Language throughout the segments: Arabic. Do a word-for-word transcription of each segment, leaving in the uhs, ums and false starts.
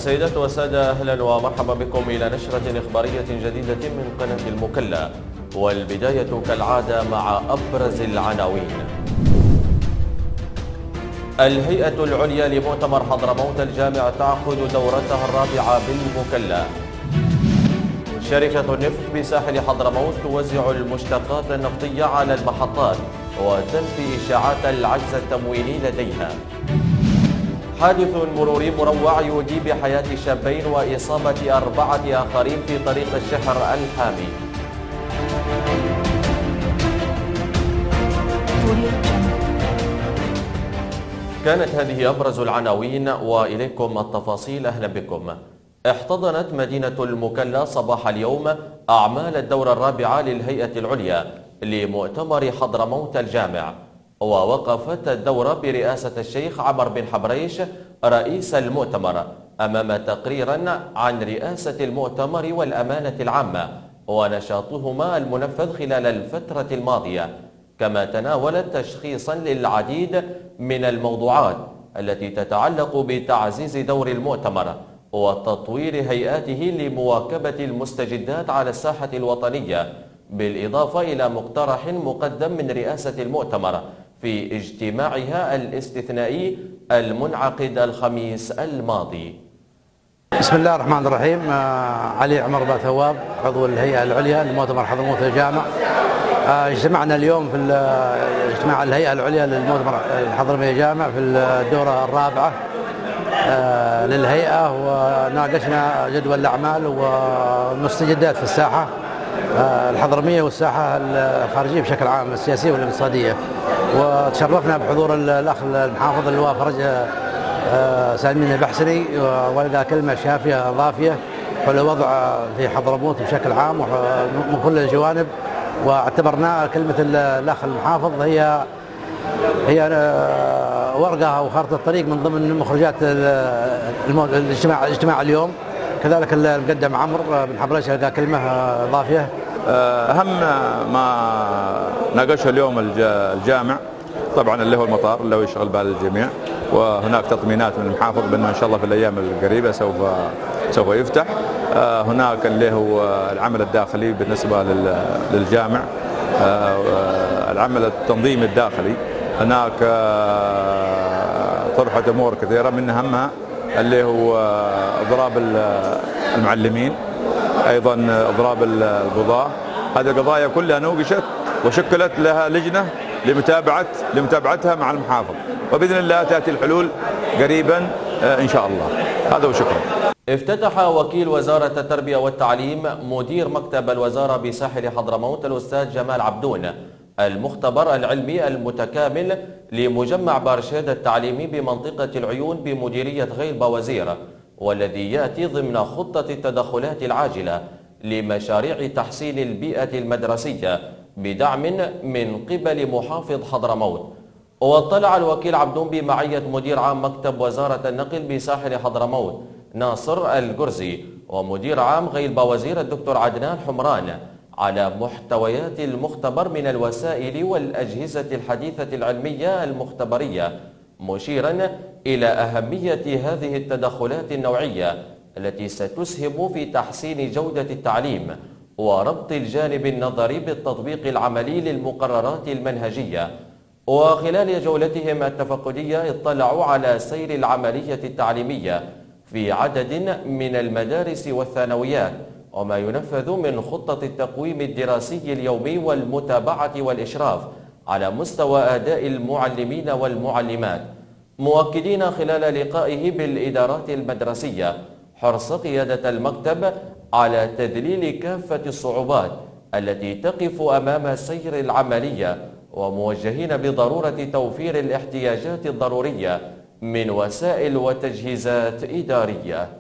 سيدات والسادة، أهلا ومرحبا بكم إلى نشرة إخبارية جديدة من قناة المكلا، والبداية كالعادة مع أبرز العناوين. الهيئة العليا لمؤتمر حضرموت الجامع تعقد دورتها الرابعة بالمكلا. شركة النفط بساحل حضرموت توزع المشتقات النفطية على المحطات وتنفي إشاعات العجز التمويني لديها. حادث مروري مروع يودي بحياة شابين وإصابة أربعة آخرين في طريق الشحر الحامي. كانت هذه أبرز العناوين وإليكم التفاصيل. أهلا بكم. احتضنت مدينة المكلا صباح اليوم أعمال الدورة الرابعة للهيئة العليا لمؤتمر حضرموت الجامع، ووقفت الدورة برئاسة الشيخ عمر بن حبريش رئيس المؤتمر أمام تقريرا عن رئاسة المؤتمر والأمانة العامة ونشاطهما المنفذ خلال الفترة الماضية، كما تناولت تشخيصا للعديد من الموضوعات التي تتعلق بتعزيز دور المؤتمر وتطوير هيئاته لمواكبة المستجدات على الساحة الوطنية، بالإضافة إلى مقترح مقدم من رئاسة المؤتمر في اجتماعها الاستثنائي المنعقد الخميس الماضي. بسم الله الرحمن الرحيم. علي عمر باثواب، عضو الهيئة العليا لمؤتمر حضرموت الجامع. اجتمعنا اليوم في اجتماع الهيئة العليا للمؤتمر الحضرموت الجامع في الدورة الرابعة للهيئة، وناقشنا جدول الأعمال والمستجدات في الساحة الحضرمية والساحة الخارجية بشكل عام، السياسية والاقتصادية. وتشرفنا بحضور الأخ المحافظ اللواء فرج سالمين البحسني، والقى كلمة شافية ضافية حول الوضع في حضرموت بشكل عام ومن كل الجوانب، واعتبرنا كلمة الأخ المحافظ هي هي ورقة أو خارطة الطريق من ضمن مخرجات الاجتماع الاجتماع اليوم. كذلك المقدم عمرو بن حبريش لقى كلمة ضافية. أهم ما ناقشه اليوم الجامع طبعا اللي هو المطار اللي هو يشغل بال الجميع، وهناك تطمينات من المحافظ بأنه إن شاء الله في الأيام القريبة سوف سوف يفتح. هناك اللي هو العمل الداخلي بالنسبة للجامع، العمل التنظيمي الداخلي، هناك طرحت أمور كثيرة من أهمها اللي هو إضراب المعلمين، أيضا إضراب القضاة. هذه القضايا كلها نوقشت وشكلت لها لجنة لمتابعة لمتابعتها مع المحافظ، وبإذن الله تأتي الحلول قريبا إن شاء الله. هذا وشكرا. افتتح وكيل وزارة التربية والتعليم مدير مكتب الوزارة بساحل حضرموت الأستاذ جمال عبدون المختبر العلمي المتكامل لمجمع بارشاد التعليمي بمنطقة العيون بمديرية غيلبا وزير، والذي يأتي ضمن خطة التدخلات العاجلة لمشاريع تحسين البيئة المدرسية بدعم من قبل محافظ حضرموت. واطلع الوكيل عبدون بمعية مدير عام مكتب وزارة النقل بساحل حضرموت ناصر الجرزي ومدير عام غيلبا وزير الدكتور عدنان حمران على محتويات المختبر من الوسائل والأجهزة الحديثة العلمية المختبرية، مشيرا إلى أهمية هذه التدخلات النوعية التي ستسهم في تحسين جودة التعليم وربط الجانب النظري بالتطبيق العملي للمقررات المنهجية. وخلال جولتهم التفقدية اطلعوا على سير العملية التعليمية في عدد من المدارس والثانويات وما ينفذ من خطة التقويم الدراسي اليومي والمتابعة والإشراف على مستوى أداء المعلمين والمعلمات، مؤكدين خلال لقائه بالإدارات المدرسية حرص قيادة المكتب على تذليل كافة الصعوبات التي تقف أمام سير العملية، وموجهين بضرورة توفير الاحتياجات الضرورية من وسائل وتجهيزات إدارية.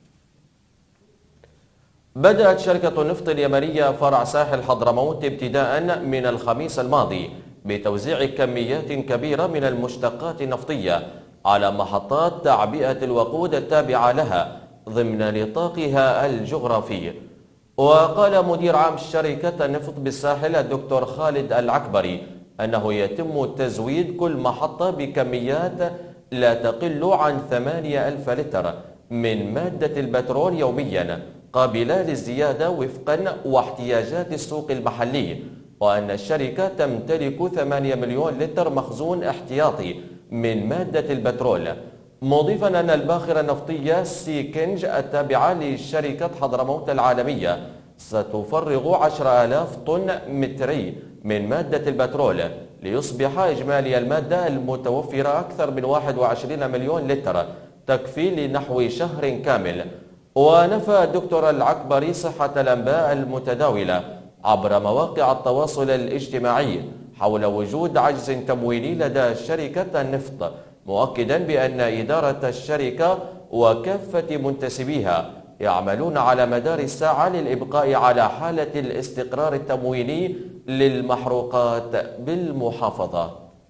بدأت شركة النفط اليمنية فرع ساحل حضرموت ابتداء من الخميس الماضي بتوزيع كميات كبيرة من المشتقات النفطية على محطات تعبئة الوقود التابعة لها ضمن نطاقها الجغرافي. وقال مدير عام شركة النفط بالساحل الدكتور خالد العكبري أنه يتم تزويد كل محطة بكميات لا تقل عن ثمانية ألف لتر من مادة البترول يوميا قابلة للزيادة وفقا واحتياجات السوق المحلي، وأن الشركة تمتلك ثمانية مليون لتر مخزون احتياطي من مادة البترول، مضيفا أن الباخرة النفطية سيكنج التابعة لشركة حضرموت العالمية ستفرغ عشرة آلاف طن متري من مادة البترول ليصبح إجمالي المادة المتوفرة أكثر من واحد وعشرين مليون لتر تكفي لنحو شهر كامل. ونفى الدكتور العكبري صحة الأنباء المتداولة عبر مواقع التواصل الاجتماعي حول وجود عجز تمويلي لدى شركة النفط، مؤكدا بأن إدارة الشركة وكافة منتسبيها يعملون على مدار الساعة للإبقاء على حالة الاستقرار التمويلي للمحروقات بالمحافظة.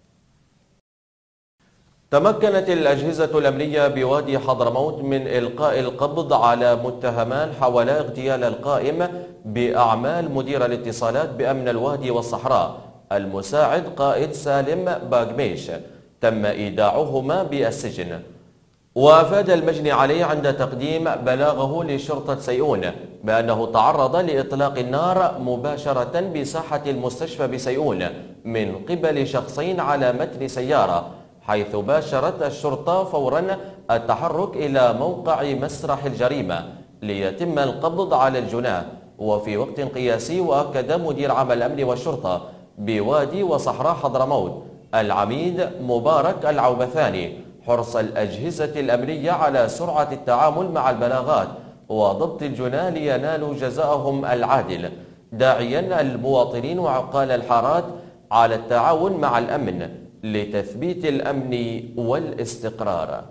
تمكنت الأجهزة الأمنية بوادي حضرموت من إلقاء القبض على متهمان حول اغتيال القائم بأعمال مدير الاتصالات بأمن الوادي والصحراء المساعد قائد سالم باغميش، تم إيداعهما بالسجن. وأفاد المجني عليه عند تقديم بلاغه لشرطة سيئون بأنه تعرض لإطلاق النار مباشرة بساحة المستشفى بسيئون من قبل شخصين على متن سيارة، حيث باشرت الشرطة فورا التحرك إلى موقع مسرح الجريمة ليتم القبض على الجناه. وفي وقت قياسي، وأكد مدير عام الأمن والشرطة بوادي وصحراء حضرموت العميد مبارك العوبثاني حرص الأجهزة الأمنية على سرعة التعامل مع البلاغات وضبط الجناه لينالوا جزاءهم العادل، داعيا المواطنين وعقال الحارات على التعاون مع الأمن لتثبيت الأمن والاستقرار.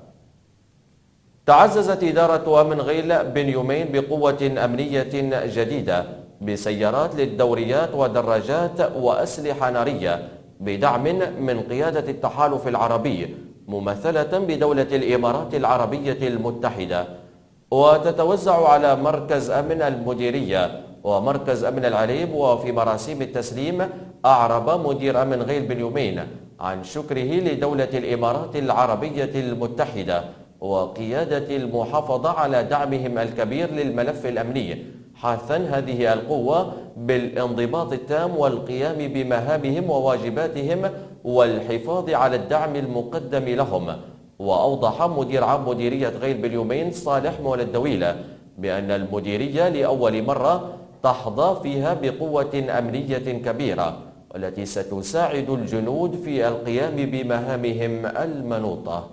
تعززت إدارة أمن غيل بن يومين بقوة أمنية جديدة بسيارات للدوريات ودراجات وأسلحة نارية بدعم من قيادة التحالف العربي ممثلة بدولة الإمارات العربية المتحدة، وتتوزع على مركز أمن المديرية ومركز أمن العليب. وفي مراسيم التسليم أعرب مدير أمن غيل بن يومين عن شكره لدولة الإمارات العربية المتحدة وقيادة المحافظة على دعمهم الكبير للملف الأمني، حثا هذه القوة بالانضباط التام والقيام بمهامهم وواجباتهم والحفاظ على الدعم المقدم لهم. وأوضح مدير عام مديرية غيل بن يومين صالح مولى الدويلة بأن المديرية لأول مرة تحظى فيها بقوة أمنية كبيرة والتي ستساعد الجنود في القيام بمهامهم المنوطة.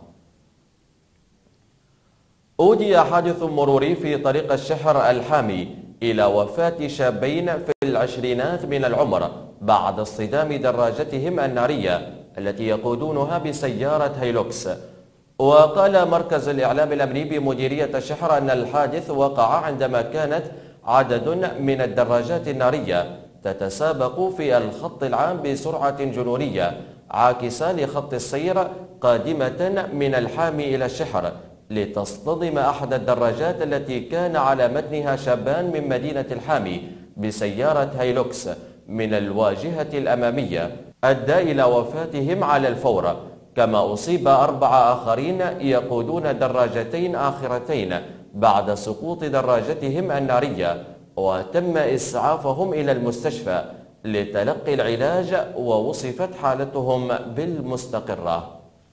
أودي حادث مروري في طريق الشحر الحامي إلى وفاة شابين في العشرينات من العمر بعد اصطدام دراجتهم النارية التي يقودونها بسيارة هيلوكس. وقال مركز الإعلام الأمني بمديرية الشحر أن الحادث وقع عندما كانت عدد من الدراجات النارية تتسابق في الخط العام بسرعة جنونية عاكسة لخط السير قادمة من الحامي إلى الشحر لتصطدم أحد الدراجات التي كان على متنها شابان من مدينة الحامي بسيارة هيلوكس من الواجهة الأمامية، أدى إلى وفاتهم على الفور. كما أصيب أربعة آخرين يقودون دراجتين آخرتين بعد سقوط دراجتهم النارية، وتم إسعافهم إلى المستشفى لتلقي العلاج ووصفت حالتهم بالمستقرة.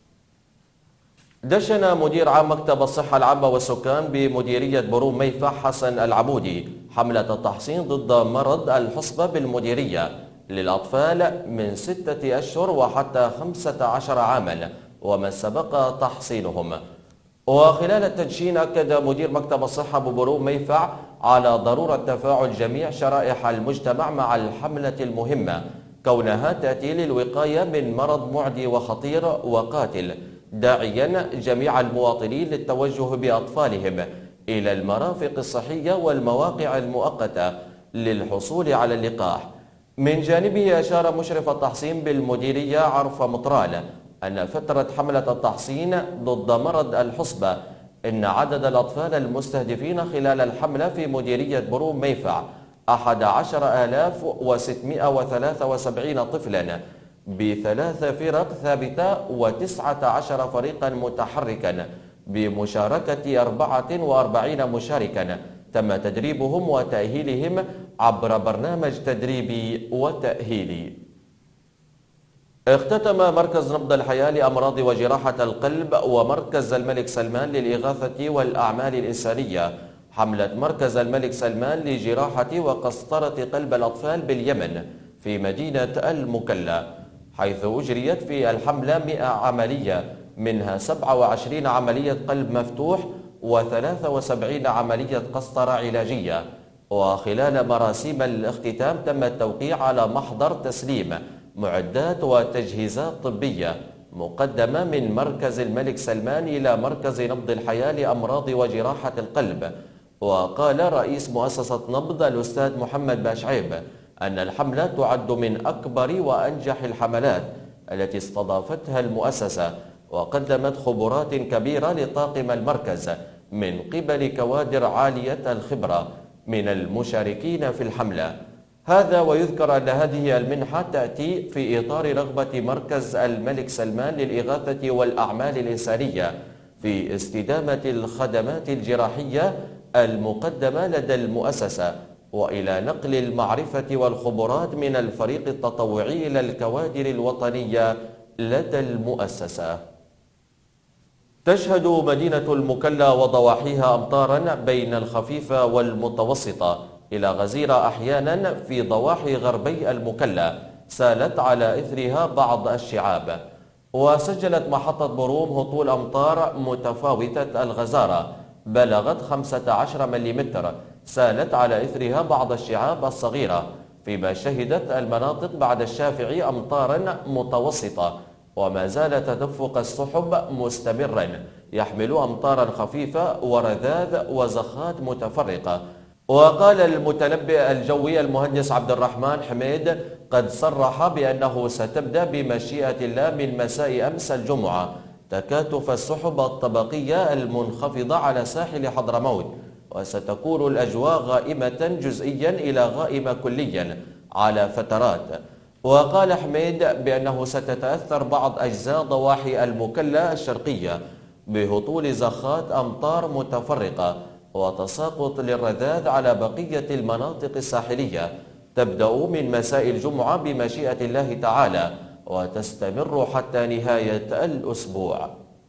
دشن مدير عام مكتب الصحة العامة والسكان بمديرية بروم ميفا حسن العبودي حملة تحصين ضد مرض الحصبة بالمديرية للأطفال من ستة أشهر وحتى خمسة عشر عاما ومن سبق تحصينهم. وخلال التدشين أكد مدير مكتب الصحة ببروم ميفا على ضرورة تفاعل جميع شرائح المجتمع مع الحملة المهمة كونها تأتي للوقاية من مرض معدي وخطير وقاتل، داعيا جميع المواطنين للتوجه بأطفالهم إلى المرافق الصحية والمواقع المؤقتة للحصول على اللقاح. من جانبه أشار مشرف التحصين بالمديرية عرفة مطران أن فترة حملة التحصين ضد مرض الحصبة إن عدد الأطفال المستهدفين خلال الحملة في مديرية بروم ميفع أحد عشر آلاف وستمائة وثلاثة وسبعين طفلا بثلاث فرق ثابتة وتسعة عشر فريقا متحركا بمشاركة أربعة وأربعين مشاركا تم تدريبهم وتأهيلهم عبر برنامج تدريبي وتأهيلي. اختتم مركز نبض الحياة لأمراض وجراحة القلب ومركز الملك سلمان للإغاثة والأعمال الإنسانية حملة مركز الملك سلمان لجراحة وقسطرة قلب الأطفال باليمن في مدينة المكلا، حيث أجريت في الحملة مئة عملية، منها سبعة وعشرين عملية قلب مفتوح وثلاثة وسبعين عملية قسطرة علاجية. وخلال مراسيم الاختتام تم التوقيع على محضر تسليم معدات وتجهيزات طبية مقدمة من مركز الملك سلمان إلى مركز نبض الحياة لأمراض وجراحة القلب. وقال رئيس مؤسسة نبض الأستاذ محمد باشعيب أن الحملة تعد من أكبر وأنجح الحملات التي استضافتها المؤسسة، وقدمت خبرات كبيرة لطاقم المركز من قبل كوادر عالية الخبرة من المشاركين في الحملة. هذا ويذكر أن هذه المنحة تأتي في إطار رغبة مركز الملك سلمان للإغاثة والأعمال الإنسانية في استدامة الخدمات الجراحية المقدمة لدى المؤسسة، وإلى نقل المعرفة والخبرات من الفريق التطوعي إلى الكوادر الوطنية لدى المؤسسة. تشهد مدينة المكلا وضواحيها أمطارا بين الخفيفة والمتوسطة إلى غزيرة أحيانا في ضواحي غربي المكلا، سالت على إثرها بعض الشعاب. وسجلت محطة بروم هطول أمطار متفاوتة الغزارة بلغت خمسة عشر ملم، سالت على إثرها بعض الشعاب الصغيرة، فيما شهدت المناطق بعد الشافعي أمطارا متوسطة. وما زال تدفق السحب مستمرا يحمل أمطارا خفيفة ورذاذ وزخات متفرقة. وقال المتنبئ الجوي المهندس عبد الرحمن حميد قد صرح بأنه ستبدأ بمشيئة الله من مساء أمس الجمعة تكاتف السحب الطبقية المنخفضة على ساحل حضرموت، وستكون الأجواء غائمة جزئيا إلى غائمة كليا على فترات. وقال حميد بأنه ستتأثر بعض أجزاء ضواحي المكلا الشرقية بهطول زخات أمطار متفرقة وتساقط للرذاذ على بقية المناطق الساحلية، تبدأ من مساء الجمعة بمشيئة الله تعالى وتستمر حتى نهاية الأسبوع.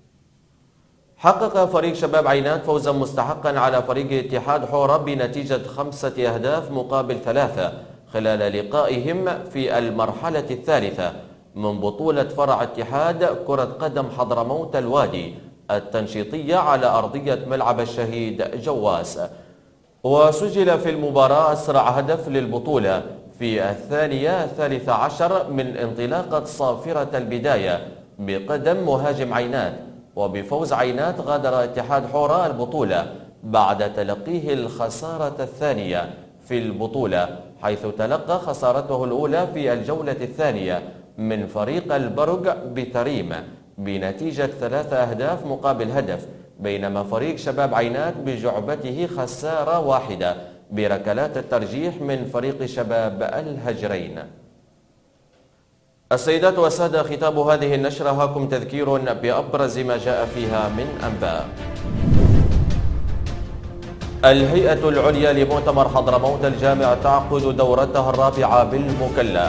حقق فريق شباب عينات فوزا مستحقا على فريق اتحاد حورة بنتيجة خمسة أهداف مقابل ثلاثة خلال لقائهم في المرحلة الثالثة من بطولة فرع اتحاد كرة قدم حضرموت الوادي التنشيطية على أرضية ملعب الشهيد جواس. وسجل في المباراة أسرع هدف للبطولة في الثانية الثالثة عشر من انطلاقة صافرة البداية بقدم مهاجم عينات. وبفوز عينات غادر اتحاد حورة البطولة بعد تلقيه الخسارة الثانية في البطولة، حيث تلقى خسارته الأولى في الجولة الثانية من فريق البرق بتريم بنتيجة ثلاثة أهداف مقابل هدف، بينما فريق شباب عينات بجعبته خسارة واحدة بركلات الترجيح من فريق شباب الهجرين. السيدات والسادة، ختام هذه النشرة هاكم تذكير بأبرز ما جاء فيها من أنباء. الهيئة العليا لمؤتمر حضرموت الجامع تعقد دورتها الرابعة بالمكلا.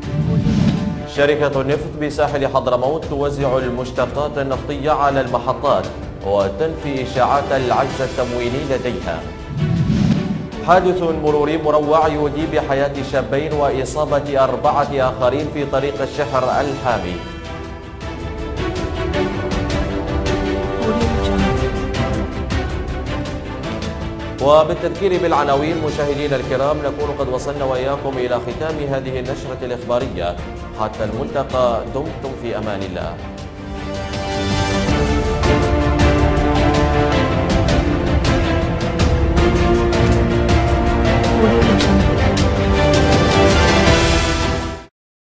شركة النفط بساحل حضرموت توزع المشتقات النفطية على المحطات وتنفي إشاعات العجز التمويني لديها. حادث مروري مروع يودي بحياة شابين وإصابة أربعة آخرين في طريق الشحر الحامي. وبالتذكير بالعناوين مشاهدينا الكرام نكون قد وصلنا وإياكم إلى ختام هذه النشرة الإخبارية. حتى الملتقى، دمتم في أمان الله.